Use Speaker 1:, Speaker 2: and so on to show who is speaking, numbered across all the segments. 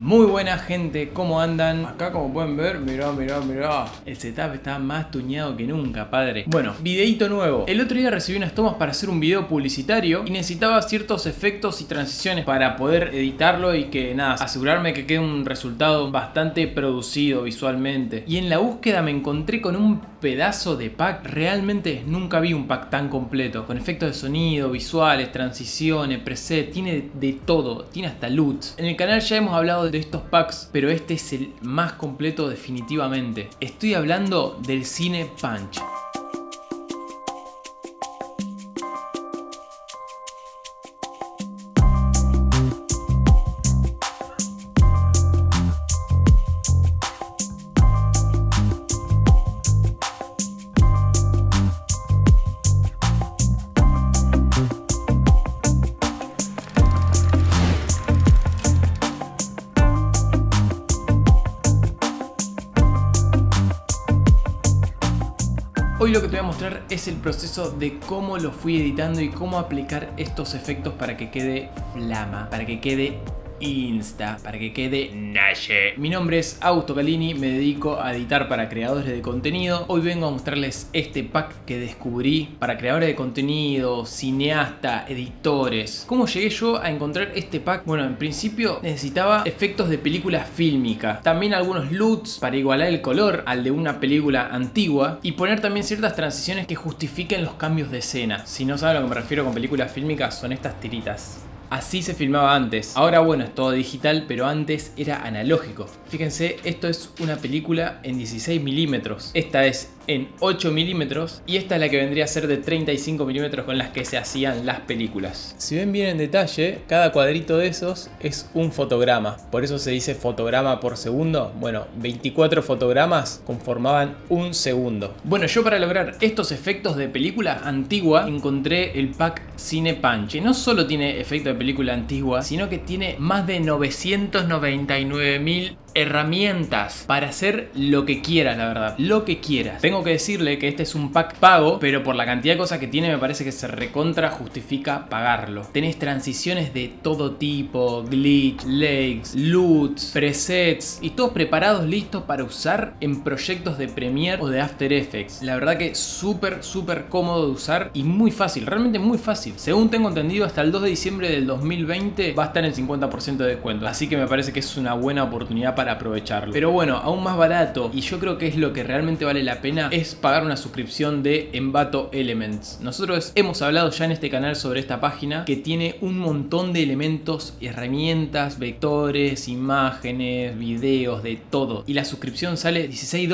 Speaker 1: Muy buena gente, ¿cómo andan? Acá como pueden ver, mirá. El setup está más tuñado que nunca, padre. Bueno, videito nuevo. El otro día recibí unas tomas para hacer un video publicitario y necesitaba ciertos efectos y transiciones para poder editarlo y que nada, asegurarme que quede un resultado bastante producido visualmente. Y en la búsqueda me encontré con un pedazo de pack. Realmente nunca vi un pack tan completo, con efectos de sonido, visuales, transiciones, preset, tiene de todo, tiene hasta LUTs. En el canal ya hemos hablado de estos packs, pero este es el más completo definitivamente. Estoy hablando del Cine Punch. Hoy lo que te voy a mostrar es el proceso de cómo lo fui editando y cómo aplicar estos efectos para que quede flama, para que quede insta, para que quede naye. Mi nombre es Augusto Calini, me dedico a editar para creadores de contenido. Hoy vengo a mostrarles este pack que descubrí para creadores de contenido, cineasta, editores. ¿Cómo llegué yo a encontrar este pack? Bueno, en principio necesitaba efectos de película fílmica, también algunos LUTs para igualar el color al de una película antigua y poner también ciertas transiciones que justifiquen los cambios de escena. Si no saben a lo que me refiero con películas fílmicas, son estas tiritas. Así se filmaba antes. Ahora bueno, es todo digital, pero antes era analógico. Fíjense, esto es una película en 16 milímetros. Esta es en 8 milímetros y esta es la que vendría a ser de 35 milímetros con las que se hacían las películas. Si ven bien en detalle, cada cuadrito de esos es un fotograma. Por eso se dice fotograma por segundo. Bueno, 24 fotogramas conformaban un segundo. Bueno, yo para lograr estos efectos de película antigua encontré el pack Cine Punch, que no solo tiene efectos de película antigua, sino que tiene más de 999.000 herramientas para hacer lo que quieras, la verdad, lo que quieras. Tengo que decirle que este es un pack pago, pero por la cantidad de cosas que tiene me parece que se recontra justifica pagarlo. Tenés transiciones de todo tipo, glitch, legs, LUTs, presets y todos preparados, listos para usar en proyectos de Premiere o de After Effects. La verdad que súper cómodo de usar y muy fácil, realmente muy fácil. Según tengo entendido, hasta el 2 de diciembre del 2020 va a estar en 50% de descuento, así que me parece que es una buena oportunidad para aprovecharlo. Pero bueno, aún más barato, y yo creo que es lo que realmente vale la pena, es pagar una suscripción de Envato Elements. Nosotros hemos hablado ya en este canal sobre esta página que tiene un montón de elementos, herramientas, vectores, imágenes, videos, de todo. Y la suscripción sale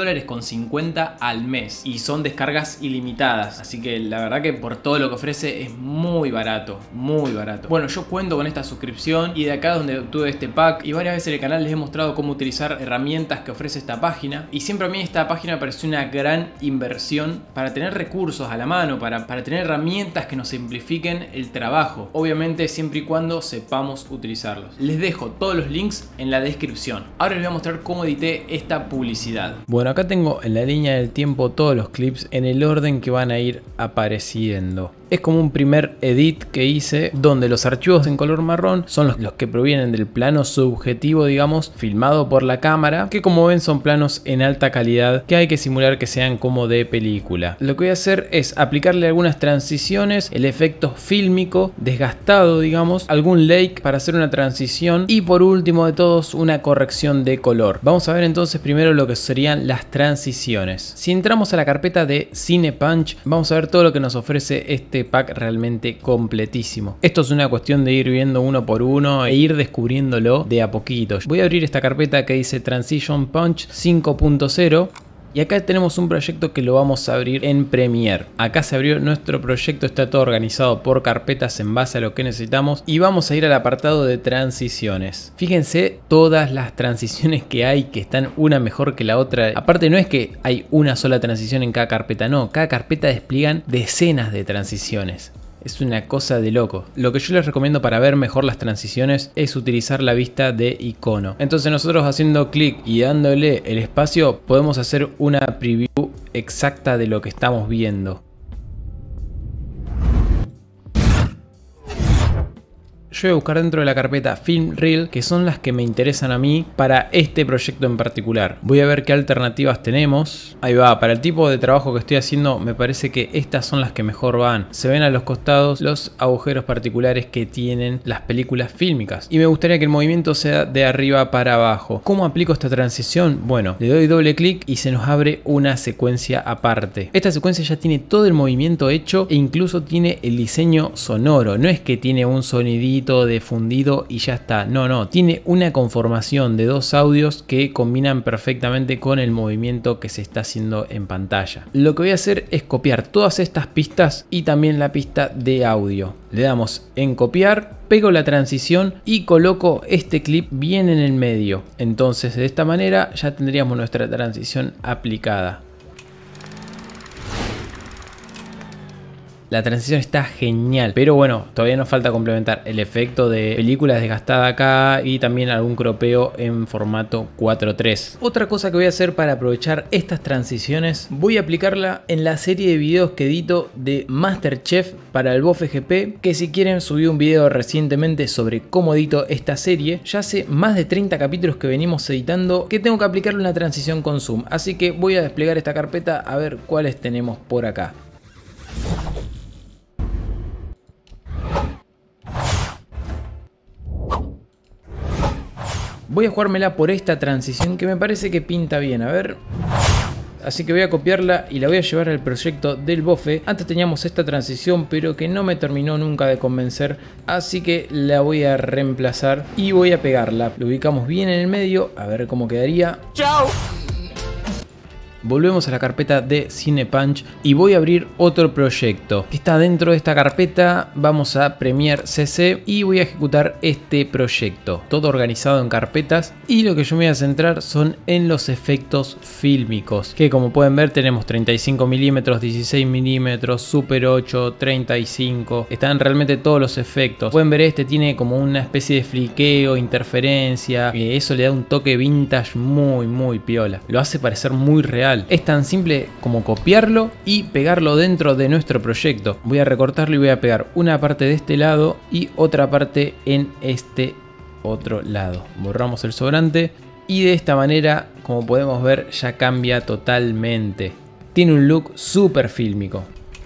Speaker 1: $16.50 al mes y son descargas ilimitadas. Así que la verdad que por todo lo que ofrece es muy barato, muy barato. Bueno, yo cuento con esta suscripción y de acá donde obtuve este pack, y varias veces en el canal les he mostrado cómo utilizar herramientas que ofrece esta página, y siempre a mí esta página me pareció una gran inversión para tener recursos a la mano, para tener herramientas que nos simplifiquen el trabajo, obviamente siempre y cuando sepamos utilizarlos. Les dejo todos los links en la descripción. Ahora les voy a mostrar cómo edité esta publicidad. Bueno, acá tengo en la línea del tiempo todos los clips en el orden que van a ir apareciendo. Es como un primer edit que hice donde los archivos en color marrón son los que provienen del plano subjetivo, digamos, filmado por la cámara, que como ven son planos en alta calidad que hay que simular que sean como de película. Lo que voy a hacer es aplicarle algunas transiciones, el efecto fílmico desgastado, digamos, algún lake para hacer una transición y por último de todos una corrección de color. Vamos a ver entonces primero lo que serían las transiciones. Si entramos a la carpeta de Cine Punch, vamos a ver todo lo que nos ofrece este pack realmente completísimo. Esto es una cuestión de ir viendo uno por uno e ir descubriéndolo de a poquito. Voy a abrir esta carpeta que dice Transition Punch 5.0 y acá tenemos un proyecto que lo vamos a abrir en Premiere. Acá se abrió nuestro proyecto, está todo organizado por carpetas en base a lo que necesitamos y vamos a ir al apartado de transiciones. Fíjense todas las transiciones que hay, que están una mejor que la otra. Aparte no es que hay una sola transición en cada carpeta, no, cada carpeta despliegan decenas de transiciones. Es una cosa de loco. Lo que yo les recomiendo para ver mejor las transiciones es utilizar la vista de icono. Entonces nosotros haciendo clic y dándole el espacio podemos hacer una preview exacta de lo que estamos viendo. yo voy a buscar dentro de la carpeta Film Reel, que son las que me interesan a mí para este proyecto en particular. Voy a ver qué alternativas tenemos. Ahí va, para el tipo de trabajo que estoy haciendo me parece que estas son las que mejor van. Se ven a los costados los agujeros particulares que tienen las películas fílmicas. Y me gustaría que el movimiento sea de arriba para abajo. ¿Cómo aplico esta transición? Bueno, le doy doble clic y se nos abre una secuencia aparte. Esta secuencia ya tiene todo el movimiento hecho e incluso tiene el diseño sonoro. No es que tiene un sonidito de fundido y ya está. No, tiene una conformación de dos audios que combinan perfectamente con el movimiento que se está haciendo en pantalla. Lo que voy a hacer es copiar todas estas pistas y también la pista de audio. Le damos en copiar, pego la transición y coloco este clip bien en el medio. Entonces de esta manera ya tendríamos nuestra transición aplicada. La transición está genial, pero bueno, todavía nos falta complementar el efecto de película desgastada acá y también algún cropeo en formato 4:3. Otra cosa que voy a hacer para aprovechar estas transiciones, voy a aplicarla en la serie de videos que edito de MasterChef para el BofFGP, que si quieren subí un video recientemente sobre cómo edito esta serie. Ya hace más de 30 capítulos que venimos editando que tengo que aplicarle una transición con zoom, así que voy a desplegar esta carpeta a ver cuáles tenemos por acá. Voy a jugármela por esta transición que me parece que pinta bien, a ver. Así que voy a copiarla y la voy a llevar al proyecto del bofe. Antes teníamos esta transición pero que no me terminó nunca de convencer. Así que la voy a reemplazar y voy a pegarla. Lo ubicamos bien en el medio, a ver cómo quedaría. ¡Chao! Volvemos a la carpeta de Cinepunch y voy a abrir otro proyecto que está dentro de esta carpeta. Vamos a Premiere CC y voy a ejecutar este proyecto, todo organizado en carpetas, y lo que yo me voy a centrar son en los efectos fílmicos, que como pueden ver tenemos 35 mm, 16 mm, Super 8, 35, están realmente todos los efectos. Pueden ver, este tiene como una especie de fliqueo, interferencia, eso le da un toque vintage muy piola, lo hace parecer muy real. Es tan simple como copiarlo y pegarlo dentro de nuestro proyecto. Voy a recortarlo y voy a pegar una parte de este lado y otra parte en este otro lado. Borramos el sobrante y de esta manera, como podemos ver, ya cambia totalmente. Tiene un look súper fílmico.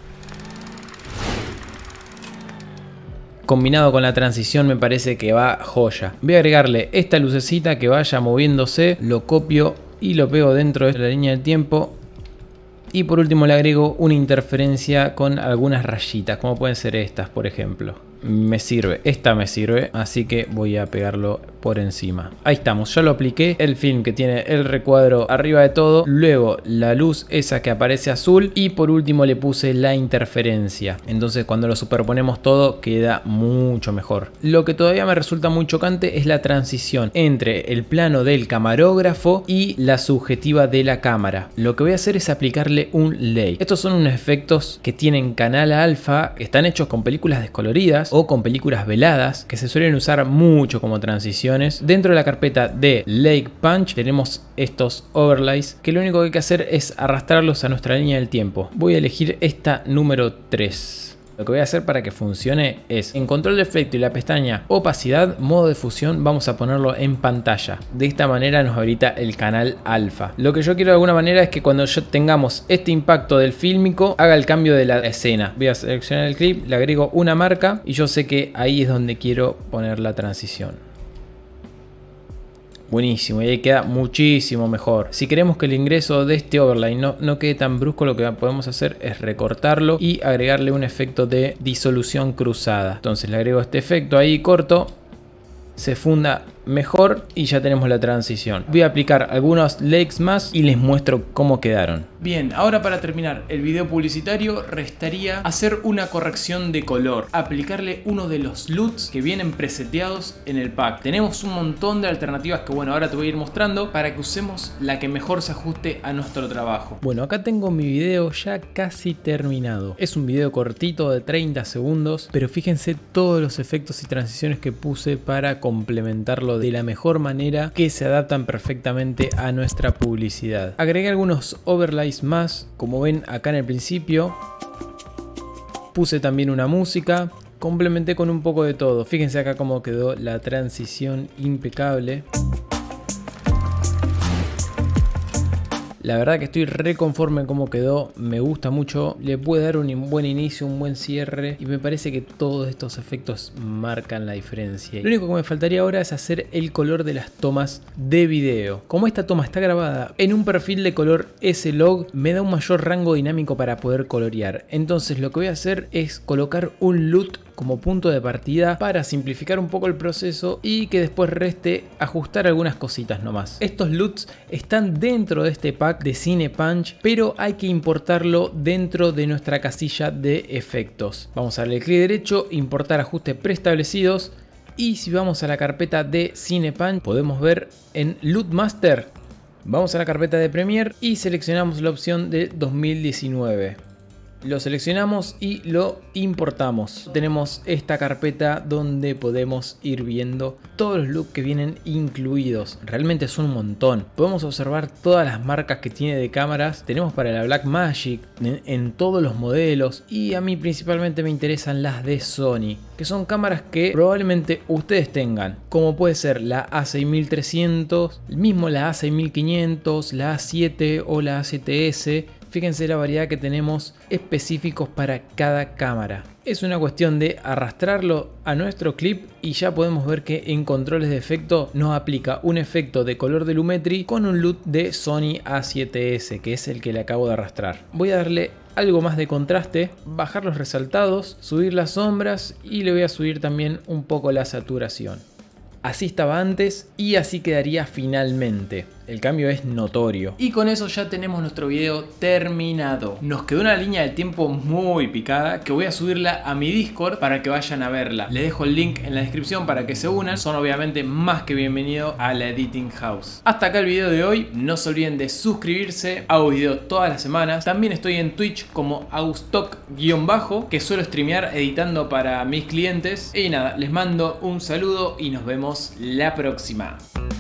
Speaker 1: Combinado con la transición me parece que va joya. Voy a agregarle esta lucecita que vaya moviéndose, lo copio y lo pego dentro de la línea del tiempo. Y por último le agrego una interferencia con algunas rayitas, como pueden ser estas, por ejemplo. Me sirve, esta me sirve, así que voy a pegarlo por encima. Ahí estamos, ya lo apliqué. El film que tiene el recuadro arriba de todo, luego la luz esa que aparece azul y por último le puse la interferencia. Entonces cuando lo superponemos todo queda mucho mejor. Lo que todavía me resulta muy chocante es la transición entre el plano del camarógrafo y la subjetiva de la cámara. Lo que voy a hacer es aplicarle un lay. Estos son unos efectos que tienen canal alfa, que están hechos con películas descoloridas o con películas veladas, que se suelen usar mucho como transiciones. Dentro de la carpeta de Lake Punch tenemos estos overlays que lo único que hay que hacer es arrastrarlos a nuestra línea del tiempo. Voy a elegir esta número 3. Lo que voy a hacer para que funcione es, en control de efecto y la pestaña opacidad, modo de fusión, vamos a ponerlo en pantalla. De esta manera nos habilita el canal alfa. Lo que yo quiero de alguna manera es que cuando tengamos este impacto del fílmico, haga el cambio de la escena. Voy a seleccionar el clip, le agrego una marca y yo sé que ahí es donde quiero poner la transición. Buenísimo, y ahí queda muchísimo mejor. Si queremos que el ingreso de este overlay no quede tan brusco, lo que podemos hacer es recortarlo y agregarle un efecto de disolución cruzada. Entonces le agrego este efecto ahí corto, se funda mejor y ya tenemos la transición. Voy a aplicar algunos legs más y les muestro cómo quedaron. Bien, ahora para terminar el video publicitario restaría hacer una corrección de color, aplicarle uno de los LUTs que vienen preseteados en el pack. Tenemos un montón de alternativas que bueno, ahora te voy a ir mostrando para que usemos la que mejor se ajuste a nuestro trabajo. Bueno, acá tengo mi video ya casi terminado. Es un video cortito de 30 segundos, pero fíjense todos los efectos y transiciones que puse para complementarlo de la mejor manera, que se adaptan perfectamente a nuestra publicidad. Agregué algunos overlays más, como ven acá en el principio. Puse también una música complementé con un poco de todo. Fíjense acá cómo quedó la transición impecable. La verdad que estoy re conforme en cómo quedó, me gusta mucho, le puede dar un buen inicio, un buen cierre y me parece que todos estos efectos marcan la diferencia. Lo único que me faltaría ahora es hacer el color de las tomas de video. Como esta toma está grabada en un perfil de color S-Log, me da un mayor rango dinámico para poder colorear. Entonces lo que voy a hacer es colocar un LUT como punto de partida para simplificar un poco el proceso y que después reste ajustar algunas cositas nomás. Estos LUTs están dentro de este pack de Cinepunch, pero hay que importarlo dentro de nuestra casilla de efectos. Vamos a darle clic derecho, importar ajustes preestablecidos y si vamos a la carpeta de Cinepunch podemos ver en LUT Master. Vamos a la carpeta de Premiere y seleccionamos la opción de 2019. Lo seleccionamos y lo importamos. Tenemos esta carpeta donde podemos ir viendo todos los looks que vienen incluidos. Realmente son un montón. Podemos observar todas las marcas que tiene de cámaras. Tenemos para la Blackmagic en todos los modelos. Y a mí principalmente me interesan las de Sony, que son cámaras que probablemente ustedes tengan. Como puede ser la A6300, mismo la A6500, la A7 o la A7S. Fíjense la variedad que tenemos específicos para cada cámara. Es una cuestión de arrastrarlo a nuestro clip y ya podemos ver que en controles de efecto nos aplica un efecto de color de Lumetri con un LUT de Sony A7S, que es el que le acabo de arrastrar. Voy a darle algo más de contraste, bajar los resaltados, subir las sombras y le voy a subir también un poco la saturación. Así estaba antes y así quedaría finalmente. El cambio es notorio. Y con eso ya tenemos nuestro video terminado. Nos quedó una línea del tiempo muy picada que voy a subirla a mi Discord para que vayan a verla. Les dejo el link en la descripción para que se unan. Son obviamente más que bienvenidos a la Editing House. Hasta acá el video de hoy. No se olviden de suscribirse. Hago videos todas las semanas. También estoy en Twitch como Austock_, que suelo streamear editando para mis clientes. Y nada, les mando un saludo y nos vemos la próxima.